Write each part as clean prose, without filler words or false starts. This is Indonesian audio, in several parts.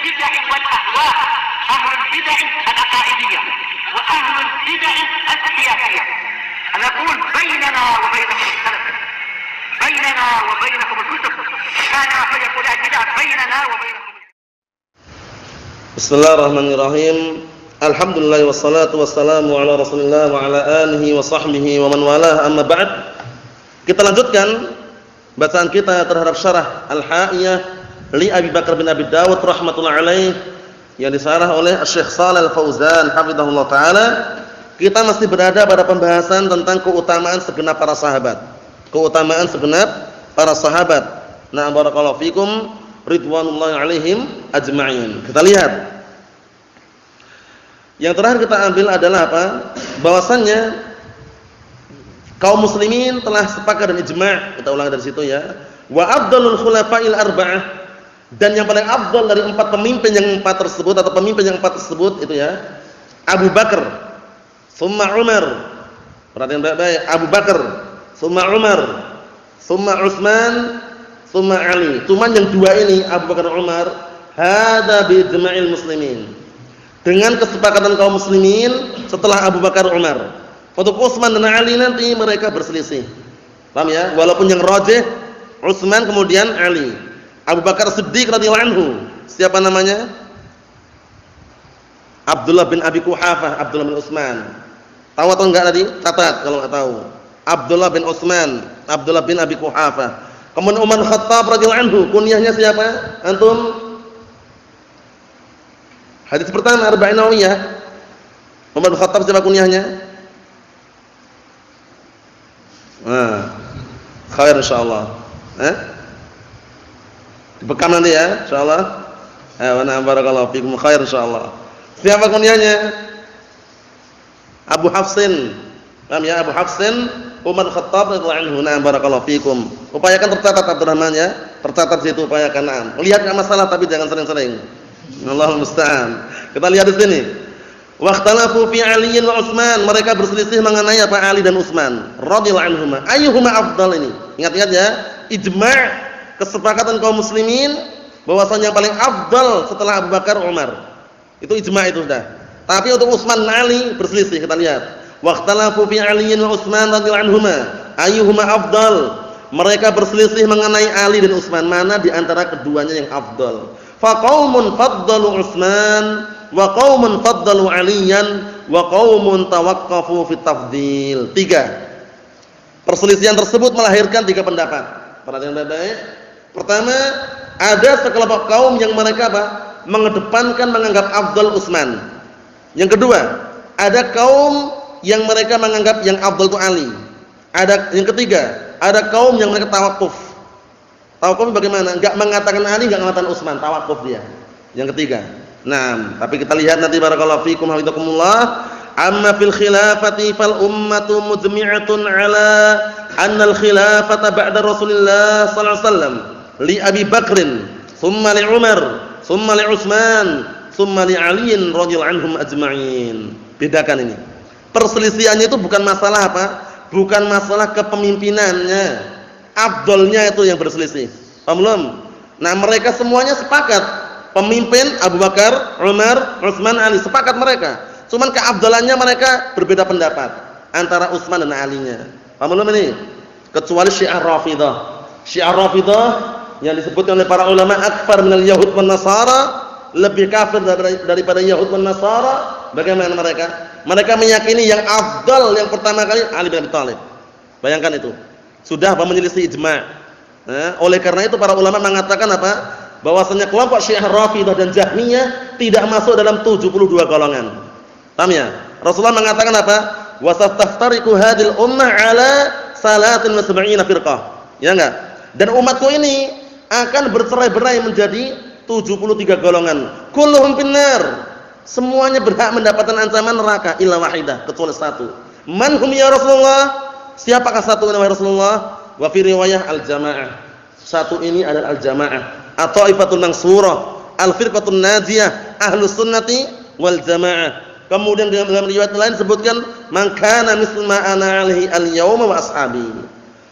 البدع والأهواء، أهل البدع العقائدية وأهل البدع السياسية. أنا أقول بيننا وبينكم السلف، بيننا وبينكم الكتب، كان فيقول البدع بيننا وبينكم. Bismillahirrahmanirrahim. Alhamdulillah wassalatu wassalamu ala Rasulillah wa ala alihi wa sahbihi wa man walah, amma ba'd. Kita lanjutkan bacaan kita terhadap syarah Al-Ha'iyah li Abi Bakar bin Abi Dawud rahmatullahi alaih yang disarah oleh Syekh Shalih Al-Fauzan hafizahullah taala. Kita masih berada pada pembahasan tentang keutamaan segenap para sahabat. Keutamaan segenap para sahabat. Nah, barakallahu fikum ridwanullahi alaihim ajma'in. Kita lihat. Yang terakhir kita ambil adalah apa? Bahwasannya kaum muslimin telah sepakat dan ijma'. Kita ulang dari situ ya. Wa afdalul khulafa'il arba'ah, dan yang paling afdal dari empat pemimpin yang empat tersebut atau pemimpin yang empat tersebut itu ya, Abu Bakar, summa Umar. Perhatikan baik-baik, Abu Bakar, summa Umar, summa Utsman, summa Ali. Cuman yang dua ini Abu Bakar dan Umar, hada bi ijma'il muslimin. Dengan kesepakatan kaum muslimin setelah Abu Bakar Umar. Untuk Utsman dan Ali nanti mereka berselisih. Paham ya? Walaupun yang rajih Utsman kemudian Ali. Abu Bakar Siddiq radhiyallahu anhu, siapa namanya? Abdullah bin Abi Quhafah, Abdullah bin Utsman. Tahu atau enggak tadi? Catat kalau enggak tahu. Abdullah bin Utsman, Abdullah bin Abi Quhafah. Kemudian Umar Khattab radhiyallahu anhu, kunyahnya siapa? Antum? Hadis pertama Arba'in Nawawiyah. Umar Khattab siapa kunyahnya? Khair insyaallah. Dibekam nanti ya insyaallah. Wa na'am barakallahu fikum, khair insyaallah. Siapa kunyahnya? Abu Hafsin. Paham ya? Abu Hafsin Umar Khattab radhiyallahu anhu. Na'am barakallahu fikum. Upayakan tercatat Abdurrahman ya. Tercatat situ upayakan. Na'am. Lihat enggak masalah tapi jangan sering-sering. Allahul musta'an. Kita lihat di sini. Waqtalafu fi Ali wa Utsman, mereka berselisih mengenai apa Ali dan Utsman radhiyallahu anhuma. Ayyuhuma afdal ini? Ingat-ingat ya, ijma' kesepakatan kaum muslimin bahwasanya yang paling afdal setelah Abu Bakar Umar. Itu ijma' itu sudah. Tapi untuk Utsman dan Ali berselisih, kita lihat. Waqtalafu fi Ali wa Utsman radhiyallahu anhuma, ayyuhuma afdal? Mereka berselisih mengenai Ali dan Utsman, mana di antara keduanya yang afdal. Fa qaumun faddalu Utsman wa qaumun faddalu Aliyan wa qaumun tawaqqafu fi tafdil. Tiga. Perselisihan tersebut melahirkan tiga pendapat. Perhatikan baik-baik. Pertama, ada sekelompok kaum yang mereka apa? Mengedepankan menganggap afdal Utsman. Yang kedua, ada kaum yang mereka menganggap yang afdal itu Ali. Ada yang ketiga, ada kaum yang mereka tawakuf. Tawakuf bagaimana? Enggak mengatakan Ali, enggak mengatakan Utsman, tawakuf dia. Yang ketiga. Nah, tapi kita lihat nanti barakallahu fikum hafizakumullah. Amma fil khilafati fal ummatu mujmi'atun ala anna al khilafata ba'da Rasulillah sallallahu alaihi wasallam li Abi Bakrin, thumma li Umar, thumma li Utsman, thumma li Ali radhiyallahu anhum ajma'in. Bedakan ini. Perselisihannya itu bukan masalah apa? Bukan masalah kepemimpinannya. Afdalnya itu yang berselisih. Paham belum? Nah, mereka semuanya sepakat. Pemimpin Abu Bakar, Umar, Utsman, Ali, sepakat mereka. Cuman keafdalannya mereka berbeda pendapat antara Utsman dan Ali-nya. Paham belum ini? Kecuali Syiah Rafidhah. Syiah Rafidhah yang disebutkan oleh para ulama akfar minal yahud wan nasara, lebih kafir daripada Yahud wan Nasara. Bagaimana mereka? Mereka meyakini yang afdal yang pertama kali Ali bin Abi Thalib. Bayangkan itu. Sudah apa menyelisih ijma'. Oleh karena itu para ulama mengatakan apa? Bahwasanya kelompok Syiah Rafidhah dan Jahmiyah tidak masuk dalam 72 golongan. Paham ya? Rasulullah mengatakan apa? Wa saftariqu hadhil ummah ala 73 firqah. Ya enggak? Dan umatku ini akan bercerai-berai menjadi 73 golongan. Kulluhum finnar. Semuanya berhak mendapatkan ancaman neraka illa wahidah, kecuali satu. Man hum ya Rasulullah? Siapakah satu ini wahai Rasulullah? Wa fi riwayah al-jamaah. Satu ini adalah al-jamaah. At-Taifatul Mansurah, al-firqatul najiyah, ahlus sunnati wal jamaah. Kemudian dalam riwayat lain sebutkan man kana mislu ma ana alaihi al-yauma wa ashabi.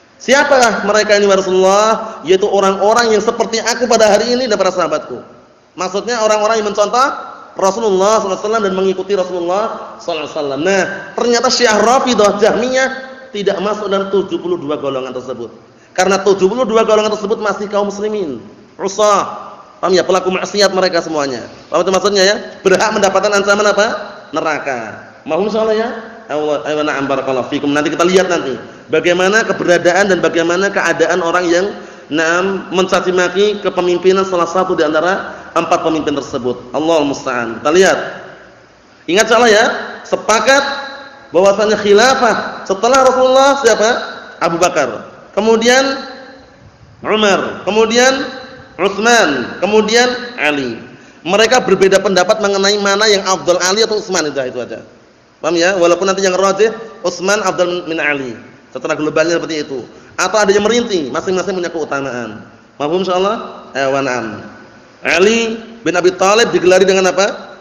Siapakah mereka ini wahai Rasulullah? Yaitu orang-orang yang seperti aku pada hari ini dan para sahabatku. Maksudnya orang-orang yang mencontoh Rasulullah SAW dan mengikuti Rasulullah SAW. Nah, ternyata Syiah Rafidhah Jahmiyah tidak masuk dalam 72 golongan tersebut. Karena 72 golongan tersebut masih kaum muslimin, usah. Paham ya? Pelaku maksiat mereka semuanya. Paham itu maksudnya ya? Berhak mendapatkan ancaman apa? Neraka. Mohon insyaallah ya. Ayo na'am barakallahu fikum. Nanti kita lihat nanti bagaimana keberadaan dan bagaimana keadaan orang yang mencaci maki kepemimpinan salah satu di antara 4 pemimpin tersebut. Allahul musta'an. Kita lihat. Ingat insyaallah ya, sepakat bahwasanya khilafah setelah Rasulullah siapa? Abu Bakar. Kemudian Umar, kemudian Utsman, kemudian Ali. Mereka berbeda pendapat mengenai mana yang afdal, Ali atau Utsman, itu aja. Paham ya? Walaupun nanti yang rajih Utsman afdal min Ali. Secara globalnya seperti itu. Atau ada yang merinci, masing-masing punya keutamaan. Mafhum insyaallah? Wa na'am. Ali bin Abi Thalib digelari dengan apa?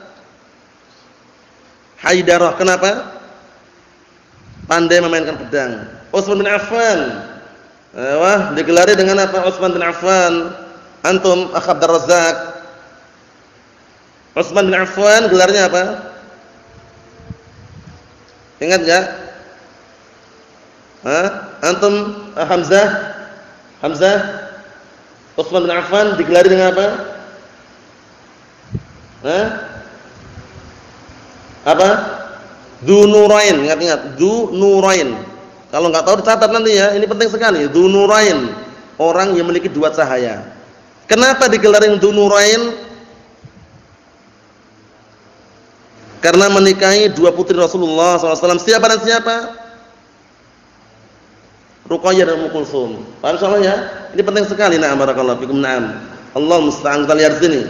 Haidarah. Kenapa? Pandai memainkan pedang. Utsman bin Affan digelari dengan apa? Utsman bin Affan. Antum Akh Abdul Razzaq. Utsman bin Affan gelarnya apa? Ingat enggak? Antum Hamzah. Utsman bin Affan digelari dengan apa? Apa? Dzu Nurain, ingat-ingat, Dzu Nurain. Kalau enggak tahu dicatat nanti ya, ini penting sekali. Dzu Nurain, orang yang memiliki 2 cahaya. Kenapa digelarin Dzu Nurain? Karena menikahi 2 putri Rasulullah SAW. Siapa dan siapa? Ruqayyah dan Ummu Kulsum. Paham insyaallah ya? Ini penting sekali. Na'am barakallahu fikum. Na'am. Allah musta'an. Kita lihat sini.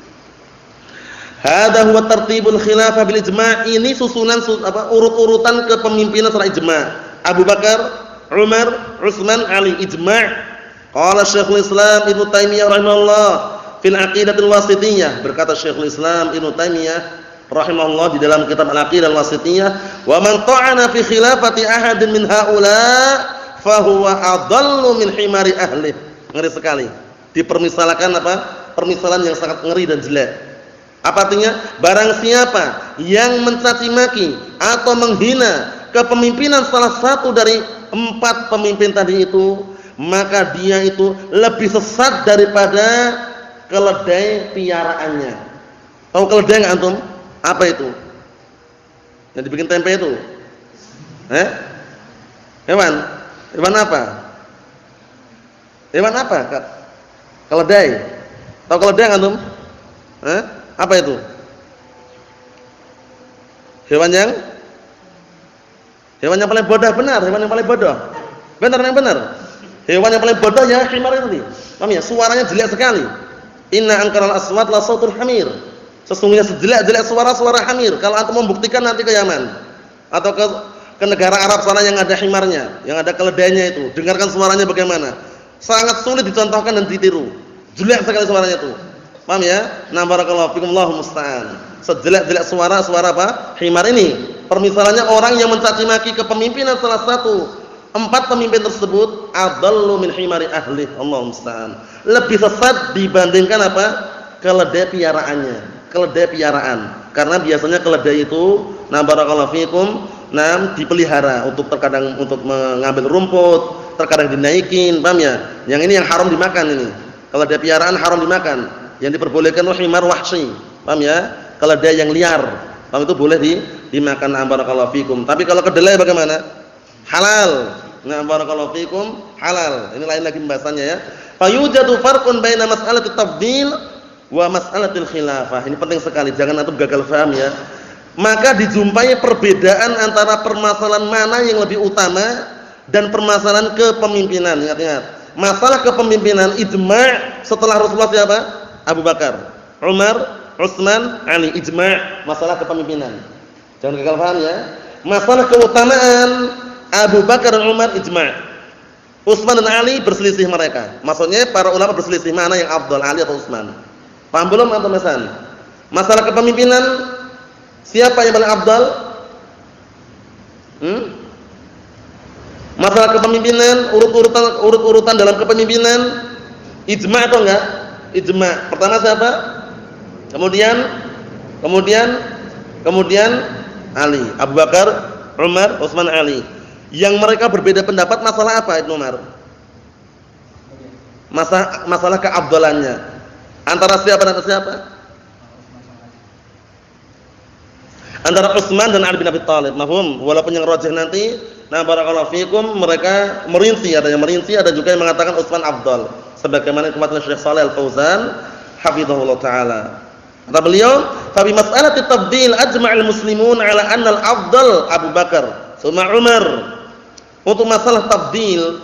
Hadza huwa tartibul khilafah bil ijma'. Ini susunan urut-urutan kepemimpinan secara ijma'. Abu Bakar, Umar, Utsman, Ali, ijma'. Qala Syekhul Islam Ibnu Taimiyah rahimahullah fil Aqidatul Wasithiyah. Berkata Syekhul Islam Ibnu Taimiyah rahimahullah di dalam kitab Al-Aqidah Al-Wasithiyah, "Wa man ta'ana fi khilafati ahadin min haula fa huwa adallu min himari ahli." Ngeri sekali. Dipermisalkan apa? Permisalan yang sangat ngeri dan jelek. Apa artinya? Barang siapa yang mencaci maki atau menghina kepemimpinan salah satu dari 4 pemimpin tadi itu, maka dia itu lebih sesat daripada keledai piaraannya. Tahu keledai enggak antum? Apa itu? Yang dibikin tempe itu? Hewan? Hewan apa? Hewan apa? Keledai. Tahu keledai enggak antum? Apa itu? Hewan yang paling bodoh, benar, hewan yang paling bodoh. Benar yang benar. Hewan yang paling bodoh ya himar itu. Paham ya? Suaranya jelek sekali. Inna ankaral aswat la sautul hamir. Sesungguhnya sejelek-jelek suara hamir. Kalau antum membuktikan nanti ke Yaman atau ke negara Arab sana yang ada himarnya, yang ada keledainya itu, dengarkan suaranya bagaimana. Sangat sulit dicontohkan dan ditiru. Jelek sekali suaranya itu. Paham ya? Nah barakallahu fikum, Allahu musta'an. Sejelek-jelek suara apa? Himar ini. Permisalannya orang yang mencaci maki kepemimpinan salah satu 4 pemimpin tersebut adallu min himari ahli. Allahu musta'an. Lebih sesat dibandingkan apa? Keledai piaraannya. Keledai piaraan. Karena biasanya keledai itu, nah barakallahu fikum, dipelihara terkadang untuk mengambil rumput, terkadang dinaikin, paham ya? Yang ini yang haram dimakan ini. Keledai piaraan haram dimakan. Yang diperbolehkan himar wahsy. Paham ya? Keledai yang liar. Paham itu boleh dimakan, nah barakallahu fikum. Tapi kalau kedelai bagaimana? Halal. Nah barakallahu fikum, halal. Ini lain lagi pembahasannya ya. Fayujadu farqun baina mas'alatit tafdhil wa mas'alatil khilafah. Ini penting sekali, jangan antum gagal paham ya. Maka dijumpai perbedaan antara permasalahan mana yang lebih utama dan permasalahan kepemimpinan. Ingat-ingat. Masalah kepemimpinan ijma' setelah Rasulullah siapa? Abu Bakar, Umar, Utsman, Ali, ijma'. Masalah kepemimpinan. Jangan gagal paham ya. Masalah keutamaan Abu Bakar dan Umar ijma'. Utsman dan Ali berselisih mereka. Maksudnya para ulama berselisih mana yang afdal, Ali atau Utsman. Paham belum antum mesan? Masalah kepemimpinan siapa yang paling afdal? Masalah kepemimpinan, urut-urutan dalam kepemimpinan ijma' atau enggak? Ijma'. Pertama siapa? Kemudian Ali, Abu Bakar, Umar, Utsman, Ali. Yang mereka berbeda pendapat masalah apa Ibnu Umar? Masalah keafdalannya. Antara siapa dan siapa? Antara Utsman dan Ali bin Abi Thalib. Mafhum? Walaupun yang rajih nanti, nah barakallahu fikum, mereka merinci, ada yang merinci, ada juga yang mengatakan Utsman afdal. Sebagaimana kemarin Syekh Shalih Al-Fauzan hafizahullah taala. Kata beliau, "Fa bi mas'alati tafdil ajma'al muslimun 'ala anna al-afdal Abu Bakar, tsumma Umar." Untuk masalah tafdil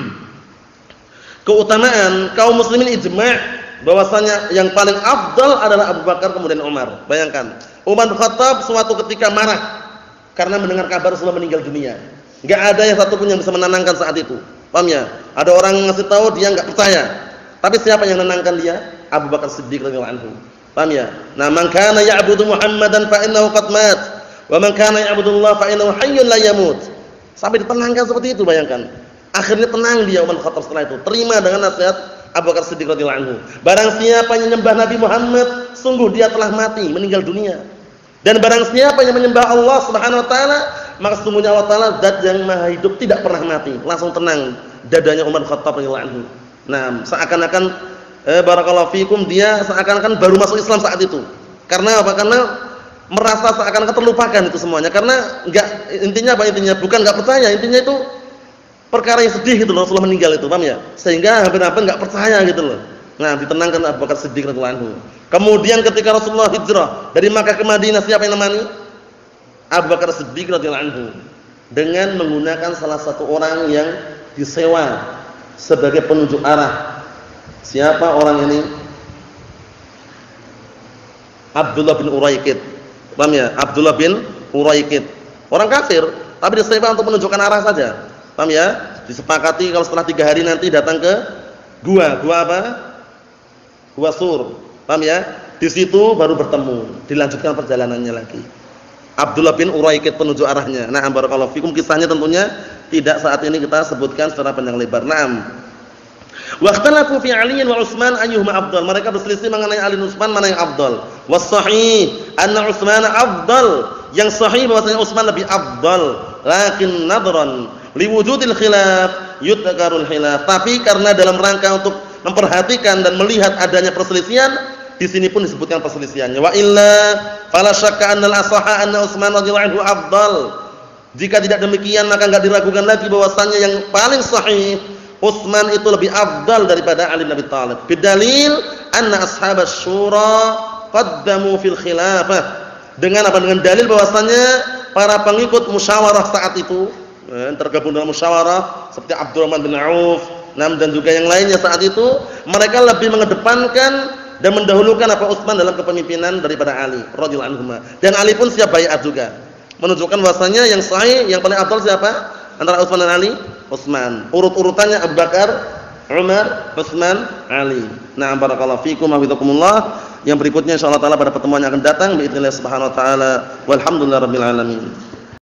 keutamaan, kaum muslimin ijma' bahwasanya yang paling afdal adalah Abu Bakar kemudian Umar. Bayangkan, Umar bin Khattab suatu ketika marah karena mendengar kabar Rasulullah meninggal dunia. Enggak ada yang satupun yang bisa menenangkan saat itu. Paham ya? Ada orang ngasih tahu dia enggak percaya. Tapi siapa yang menenangkan dia? Abu Bakar Siddiq radhiyallahu anhu. Paham ya? Nah, man kana ya'budu Muhammadan fa innahu qad mat, wa man kana ya'budu Allah fa innahu hayyun la yamut. Sampai ditenangkan seperti itu, bayangkan. Akhirnya tenang dia Umar bin Khattab setelah itu. Terima dengan nasihat Abu Bakar Siddiq radhiyallahu anhu. Barang siapa yang menyembah Nabi Muhammad, sungguh dia telah mati, meninggal dunia. Dan barang siapa yang menyembah Allah Subhanahu wa taala, maka sesungguhnya Allah taala zat yang maha hidup, tidak pernah mati. Langsung tenang dadanya Umar bin Khattab radhiyallahu anhu. Nah, seakan-akan barakallahu fikum, dia seakan-akan baru masuk Islam saat itu. Karena apa? Karena merasa seakan-akan terlupakan itu semuanya. Karena intinya apa intinya? Bukan enggak percaya, intinya itu perkara yang sedih gitu loh, Rasulullah meninggal itu, paham ya? Sehingga hampir-hampir enggak percaya gitu loh. Nah, ditenangkan Abu Bakar Siddiq radhiyallahu anhu. Kemudian ketika Rasulullah hijrah dari Makkah ke Madinah, siapa yang nemani? Abu Bakar Siddiq radhiyallahu anhu. Dengan menggunakan salah satu orang yang disewa sebagai penunjuk arah. Siapa orang ini? Abdullah bin Uraikid. Paham ya? Abdullah bin Uraikid. Orang kafir, tapi disewa untuk menunjukkan arah saja. Paham ya? Disepakati kalau setelah 3 hari nanti datang ke gua apa? Gua Sur. Paham ya? Di situ baru bertemu, dilanjutkan perjalanannya lagi. Abdullah bin Uraikid penunjuk arahnya. Nah, barakallahu fikum, kisahnya tentunya tidak saat ini kita sebutkan secara panjang lebar. Naam. Wa ikhtalafu fi Ali wa Utsman ayyuhuma afdal. Mereka berselisih mengenai Ali dan Utsman mana yang afdal. Was sahih anna Utsman afdal. Yang sahih bahwasanya Utsman lebih afdal. Lakin nadran liwujudil khilaf yudzakarul khilaf. Tapi karena dalam rangka untuk memperhatikan dan melihat adanya perselisihan, di sini pun disebutkan perselisihannya. Wa illa fala syakka anna al-ashaha anna Utsman radhiyallahu anhu afdal. Jika tidak demikian maka enggak diragukan lagi bahwasanya yang paling sahih Utsman itu lebih afdal daripada Ali bin Abi Thalib. Bidalil anna ashabasy syura qaddamu fil khilafah. Dengan apa? Dengan dalil bahwasanya para pengikut musyawarah saat itu, tergabung dalam musyawarah seperti Abdurrahman bin Auf, dan juga yang lainnya saat itu, mereka lebih mengedepankan dan mendahulukan apa Utsman dalam kepemimpinan daripada Ali radhiyallahu anhu. Dan Ali pun siap baiat juga. Menunjukkan bahwasanya yang sahih, yang paling afdal siapa? Antara Utsman dan Ali? Utsman. Urut-urutannya Abu Bakar, Umar, Utsman, Ali. Nah, barakallahu fikum wa hafizakumullah. Yang berikutnya insyaallah taala pada pertemuan yang akan datang باذن الله subhanahu wa taala. Walhamdulillahirabbil alamin.